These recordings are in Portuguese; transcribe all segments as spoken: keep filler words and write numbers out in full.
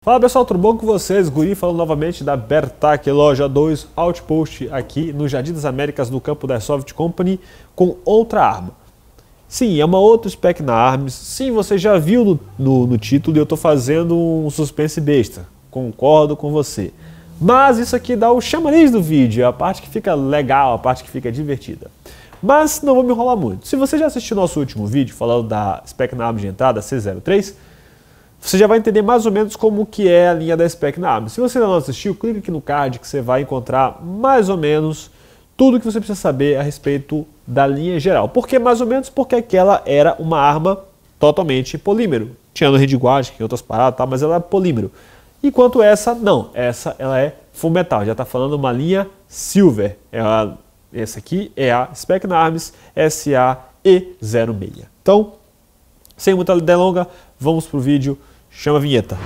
Fala pessoal, tudo bom com vocês? Guri falando novamente da Bertac Loja dois Outpost aqui no Jardim das Américas, no campo da Airsoft Company, com outra arma. Sim, é uma outra spec na Arms. Sim, você já viu no, no, no título e eu estou fazendo um suspense besta. Concordo com você. Mas isso aqui dá o chamariz do vídeo, é a parte que fica legal, a parte que fica divertida. Mas não vou me enrolar muito. Se você já assistiu nosso último vídeo falando da spec na Arms de entrada C zero três, você já vai entender mais ou menos como que é a linha da spec na Arms. Se você ainda não assistiu, clique aqui no card que você vai encontrar mais ou menos tudo que você precisa saber a respeito da linha geral. Por que mais ou menos? Porque aquela era uma arma totalmente polímero. Tinha no Handguard, que outras paradas, tá? Mas ela é polímero. Enquanto essa, não. Essa ela é full metal. Já está falando uma linha silver. É a, essa aqui é a spec na Arms S A E zero seis. Então, sem muita delonga, vamos pro vídeo. Chama a vinheta.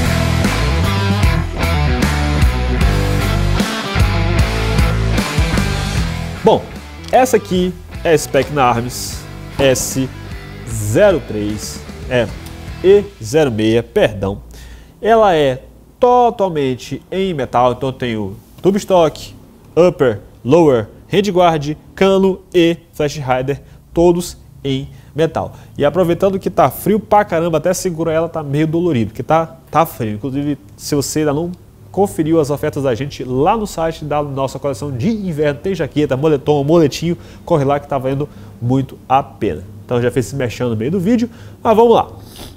Bom, essa aqui é a spec na Arms S zero três, é E zero seis, perdão. Ela é totalmente em metal, então eu tenho tube stock, upper, lower, handguard, cano e flash hider, todos em metal. E aproveitando que tá frio pra caramba, até segurar ela tá meio dolorido, porque tá, tá frio. Inclusive, se você ainda não conferiu as ofertas da gente lá no site da nossa coleção de inverno, tem jaqueta, moletom, moletinho, corre lá que tá valendo muito a pena. Então já fez se mexendo no meio do vídeo, mas vamos lá.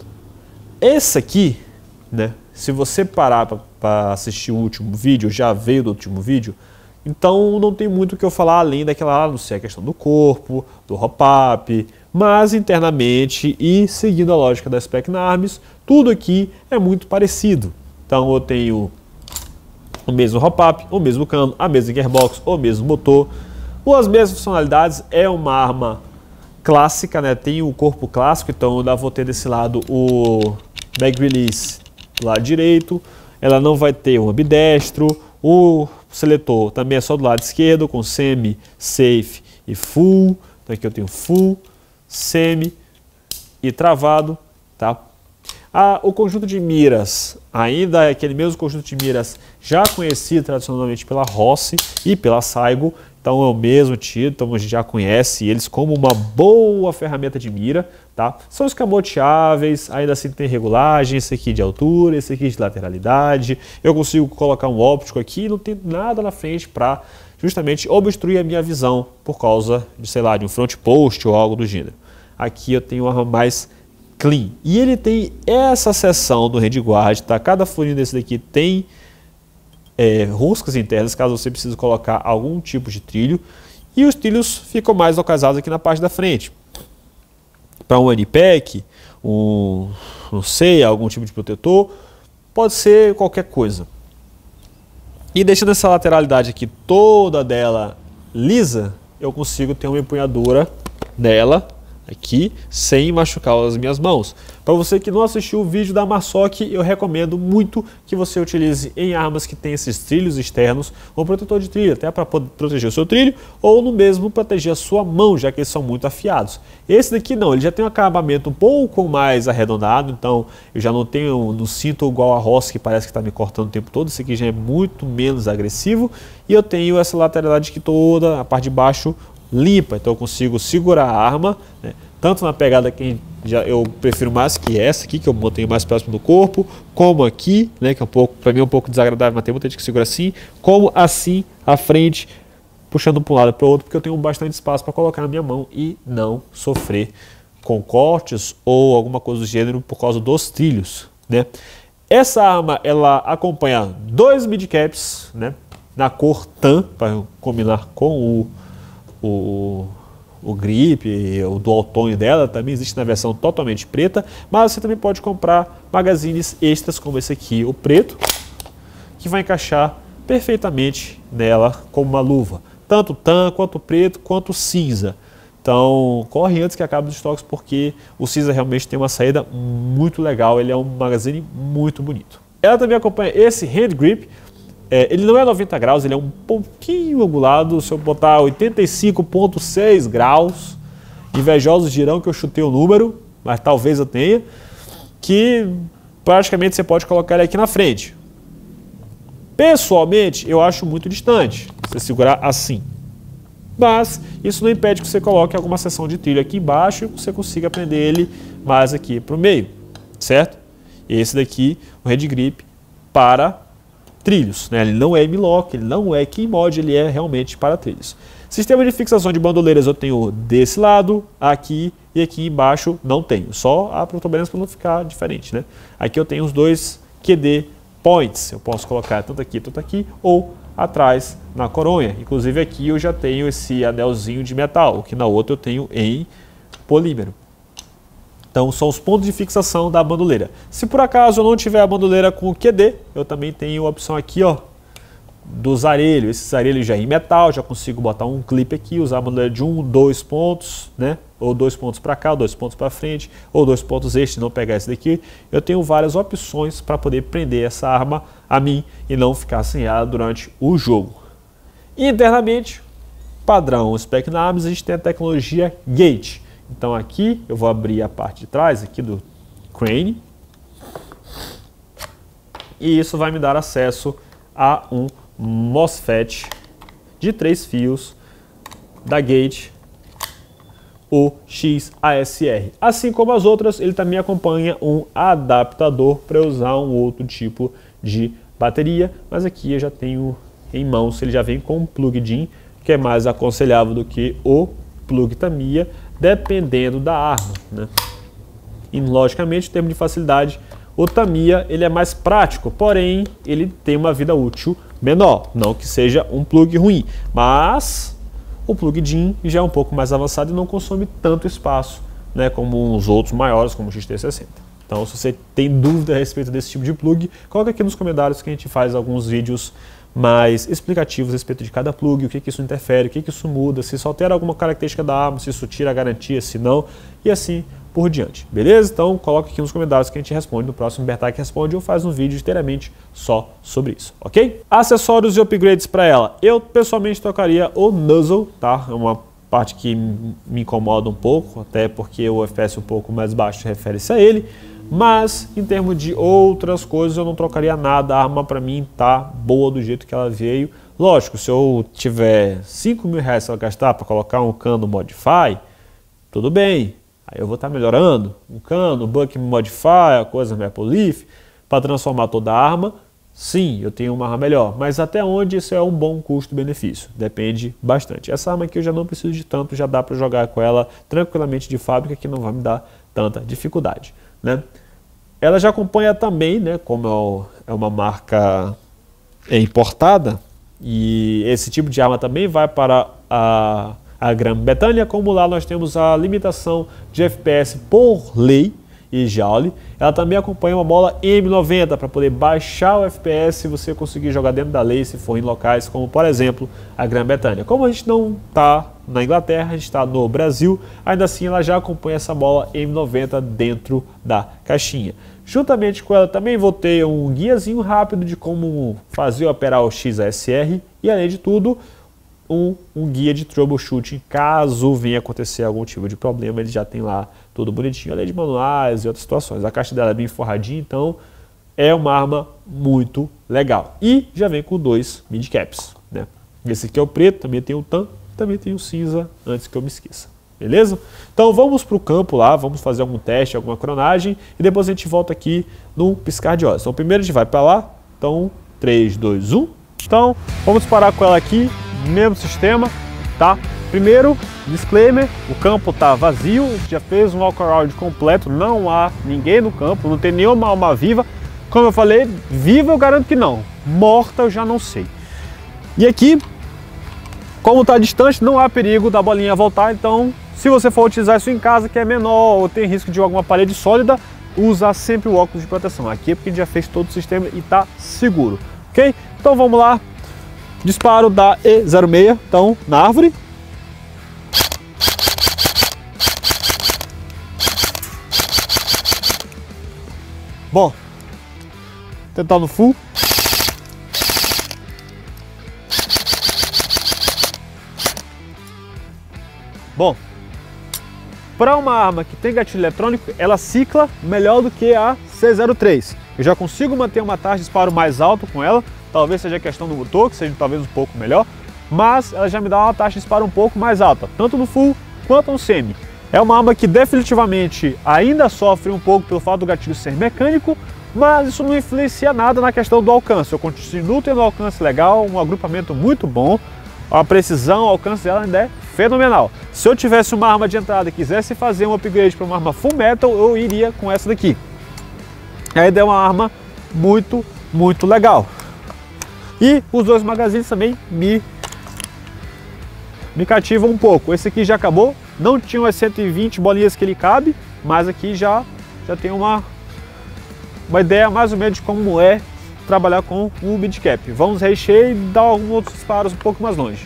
Esse aqui, né, se você parar para assistir o último vídeo, já veio do último vídeo, então não tem muito o que eu falar além daquela, não sei, a questão do corpo, do hop-up, mas internamente e seguindo a lógica da spec na Arms, tudo aqui é muito parecido. Então eu tenho o mesmo hop-up, o mesmo cano, a mesma gearbox, o mesmo motor, as mesmas funcionalidades. É uma arma clássica, né? Tem o corpo clássico, então eu ainda vou ter desse lado o mag release do lado direito, ela não vai ter um ambidestro, o seletor também é só do lado esquerdo, com semi, safe e full. Então aqui eu tenho full, semi e travado, tá? Ah, o conjunto de miras ainda é aquele mesmo conjunto de miras já conhecido tradicionalmente pela Rossi e pela Saigo, então é o mesmo tiro, então a gente já conhece eles como uma boa ferramenta de mira, tá? São escamoteáveis, ainda assim tem regulagem, esse aqui de altura, esse aqui de lateralidade, eu consigo colocar um óptico aqui, não tem nada na frente para justamente obstruir a minha visão por causa de, sei lá, de um front post ou algo do gênero. Aqui eu tenho uma arma mais clean. E ele tem essa seção do handguard, tá? Cada furinho desse daqui tem é, roscas internas, caso você precise colocar algum tipo de trilho. E os trilhos ficam mais localizados aqui na parte da frente. Para um Anipack, um, não sei, algum tipo de protetor, pode ser qualquer coisa. E deixando essa lateralidade aqui toda dela lisa, eu consigo ter uma empunhadura dela aqui sem machucar as minhas mãos. Para você que não assistiu o vídeo da Marsoc, eu recomendo muito que você utilize em armas que tem esses trilhos externos um protetor de trilho, até para proteger o seu trilho ou no mesmo proteger a sua mão, já que eles são muito afiados. Esse daqui não, ele já tem um acabamento um pouco mais arredondado, então eu já não tenho no cinto igual a Rossi, que parece que está me cortando o tempo todo. Esse aqui já é muito menos agressivo e eu tenho essa lateralidade aqui toda, a parte de baixo limpa, então eu consigo segurar a arma, né, tanto na pegada que já eu prefiro mais que essa aqui, que eu mantenho mais próximo do corpo, como aqui, né, que é um pouco, para mim é um pouco desagradável, mas tem muita gente que segura assim, como assim à frente, puxando para um lado e para o outro, porque eu tenho bastante espaço para colocar na minha mão e não sofrer com cortes ou alguma coisa do gênero por causa dos trilhos, né. Essa arma ela acompanha dois midcaps, né, na cor tan, para combinar com o O, o grip, o dual tone dela também existe na versão totalmente preta, mas você também pode comprar magazines extras como esse aqui, o preto, que vai encaixar perfeitamente nela como uma luva, tanto tan, quanto preto, quanto cinza. Então corre antes que acabe os estoques, porque o cinza realmente tem uma saída muito legal, ele é um magazine muito bonito. Ela também acompanha esse hand grip. É, ele não é noventa graus, ele é um pouquinho angulado. Se eu botar oitenta e cinco ponto seis graus, invejosos dirão que eu chutei o número, mas talvez eu tenha, que praticamente você pode colocar ele aqui na frente. Pessoalmente, eu acho muito distante você segurar assim. Mas isso não impede que você coloque alguma seção de trilho aqui embaixo e você consiga prender ele mais aqui para o meio, certo? Esse daqui, o Hand Grip para trilhos, né? Ele não é M-Lock, ele não é Key Mod, ele é realmente para trilhos. Sistema de fixação de bandoleiras eu tenho desse lado, aqui e aqui embaixo não tenho. Só a protuberância para não ficar diferente, né? Aqui eu tenho os dois Q D Points. Eu posso colocar tanto aqui, tanto aqui, ou atrás na coronha. Inclusive aqui eu já tenho esse anelzinho de metal, que na outra eu tenho em polímero. Então são os pontos de fixação da bandoleira. Se por acaso eu não tiver a bandoleira com Q D, eu também tenho a opção aqui, ó, dos arelhos. Esses arelhos já em metal, já consigo botar um clipe aqui, usar a bandoleira de um, dois pontos, né? Ou dois pontos para cá, dois pontos para frente, ou dois pontos este, não pegar esse daqui. Eu tenho várias opções para poder prender essa arma a mim e não ficar sem ela durante o jogo. Internamente, padrão Spec na Arms, a gente tem a tecnologia Gate. Então aqui eu vou abrir a parte de trás aqui do crane e isso vai me dar acesso a um MOSFET de três fios da Gate, o X A S R. Assim como as outras, ele também acompanha um adaptador para usar um outro tipo de bateria, mas aqui eu já tenho em mãos, ele já vem com um plug-in, que é mais aconselhável do que o plug Tamiya, dependendo da arma, né? E logicamente, em termos de facilidade, o Tamiya ele é mais prático, porém ele tem uma vida útil menor, não que seja um plug ruim, mas o plug DIN já é um pouco mais avançado e não consome tanto espaço, né, como os outros maiores, como o X T sessenta. Então, se você tem dúvida a respeito desse tipo de plug, coloca aqui nos comentários que a gente faz alguns vídeos mais explicativos a respeito de cada plug, o que, que isso interfere, o que, que isso muda, se isso altera alguma característica da arma, se isso tira a garantia, se não, e assim por diante, beleza? Então coloca aqui nos comentários que a gente responde no próximo Bertac Responde ou faz um vídeo inteiramente só sobre isso, ok? Acessórios e upgrades para ela. Eu pessoalmente trocaria o Nozzle, tá? É uma parte que me incomoda um pouco, até porque o F P S um pouco mais baixo refere-se a ele. Mas, em termos de outras coisas, eu não trocaria nada. A arma, para mim, tá boa do jeito que ela veio. Lógico, se eu tiver cinco mil reais para gastar para colocar um cano Modify, tudo bem. Aí eu vou estar tá melhorando. Um cano, um Buck Modify, a coisa Maple Leaf, para transformar toda a arma. Sim, eu tenho uma arma melhor. Mas até onde isso é um bom custo-benefício? Depende bastante. Essa arma aqui eu já não preciso de tanto, já dá para jogar com ela tranquilamente de fábrica, que não vai me dar tanta dificuldade, né? Ela já acompanha também, né, como é uma marca importada, e esse tipo de arma também vai para a, a Grã-Bretanha, como lá nós temos a limitação de F P S por lei e joule. Ela também acompanha uma mola M noventa para poder baixar o F P S se você conseguir jogar dentro da lei, se for em locais como, por exemplo, a Grã-Bretanha. Como a gente não está na Inglaterra, a gente está no Brasil, ainda assim ela já acompanha essa mola M noventa dentro da caixinha. Juntamente com ela também vou ter um guiazinho rápido de como fazer operar o X A S R e, além de tudo, um, um guia de troubleshooting. Caso venha acontecer algum tipo de problema, ele já tem lá tudo bonitinho, além de manuais e outras situações. A caixa dela é bem forradinha, então é uma arma muito legal. E já vem com dois mid-caps, né? Esse aqui é o preto, também tem o tan, também tem o cinza, antes que eu me esqueça. Beleza? Então vamos para o campo lá, vamos fazer algum teste, alguma cronagem e depois a gente volta aqui no piscar de olhos. Então primeiro a gente vai para lá, então três, dois, um. Então vamos parar com ela aqui, mesmo sistema, tá? Primeiro, disclaimer, o campo está vazio, a gente já fez um walk-around completo, não há ninguém no campo, não tem nenhuma alma viva. Como eu falei, viva eu garanto que não, morta eu já não sei. E aqui, como está distante, não há perigo da bolinha voltar, então se você for utilizar isso em casa, que é menor ou tem risco de alguma parede sólida, usa sempre o óculos de proteção. Aqui é porque a gente já fez todo o sistema e está seguro, ok? Então vamos lá, disparo da E zero seis, então na árvore. Bom, tentar no full. Bom, para uma arma que tem gatilho eletrônico, ela cicla melhor do que a C zero três. Eu já consigo manter uma taxa de disparo mais alta com ela, talvez seja questão do motor, que seja talvez um pouco melhor, mas ela já me dá uma taxa de disparo um pouco mais alta, tanto no full quanto no semi. É uma arma que definitivamente ainda sofre um pouco pelo fato do gatilho ser mecânico, mas isso não influencia nada na questão do alcance. Eu continuo tendo um alcance legal, um agrupamento muito bom, a precisão, o alcance dela ainda é fenomenal. Se eu tivesse uma arma de entrada e quisesse fazer um upgrade para uma arma full metal, eu iria com essa daqui. Aí é uma arma muito, muito legal. E os dois magazines também me, me cativam um pouco. Esse aqui já acabou, não tinha umas cento e vinte bolinhas que ele cabe, mas aqui já, já tem uma, uma ideia mais ou menos de como é trabalhar com o midcap. Vamos rechear e dar alguns outros disparos um pouco mais longe.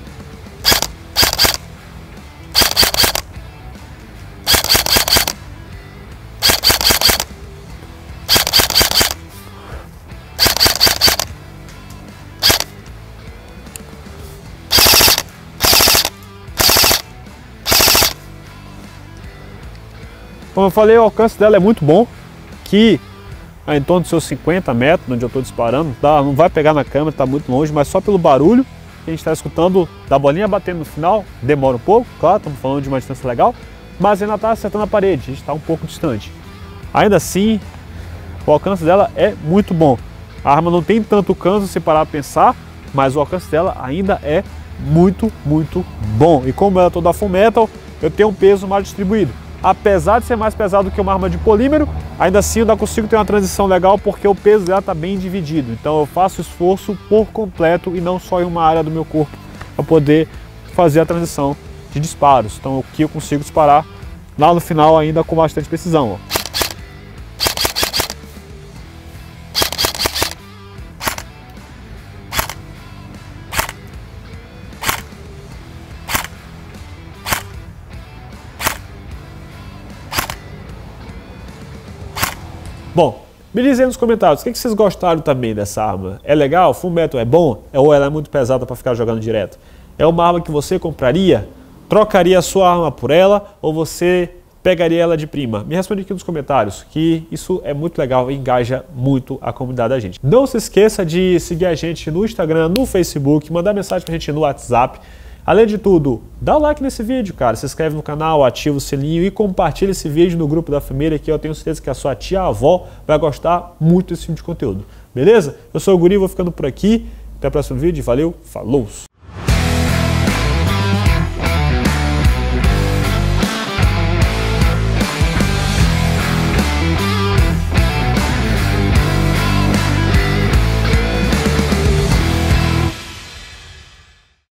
Como eu falei, o alcance dela é muito bom, que é em torno dos seus cinquenta metros, onde eu estou disparando, tá? Não vai pegar na câmera, está muito longe, mas só pelo barulho que a gente está escutando da bolinha batendo no final, demora um pouco, claro, estamos falando de uma distância legal, mas ainda está acertando a parede, a gente está um pouco distante. Ainda assim, o alcance dela é muito bom. A arma não tem tanto canso se parar a pensar, mas o alcance dela ainda é muito, muito bom. E como ela é toda full metal, eu tenho um peso mais distribuído. Apesar de ser mais pesado que uma arma de polímero, ainda assim eu ainda consigo ter uma transição legal porque o peso dela está bem dividido. Então eu faço esforço por completo e não só em uma área do meu corpo para poder fazer a transição de disparos. Então aqui eu consigo disparar lá no final ainda com bastante precisão. Ó. Bom, me dizem aí nos comentários, o que vocês gostaram também dessa arma? É legal? Full metal é bom? Ou ela é muito pesada para ficar jogando direto? É uma arma que você compraria? Trocaria a sua arma por ela? Ou você pegaria ela de prima? Me responde aqui nos comentários, que isso é muito legal e engaja muito a comunidade da gente. Não se esqueça de seguir a gente no Instagram, no Facebook, mandar mensagem pra gente no WhatsApp. Além de tudo, dá o like nesse vídeo, cara, se inscreve no canal, ativa o sininho e compartilha esse vídeo no grupo da família, que eu tenho certeza que a sua tia-avó vai gostar muito desse tipo de conteúdo. Beleza? Eu sou o Guri, vou ficando por aqui. Até o próximo vídeo. Valeu, falou!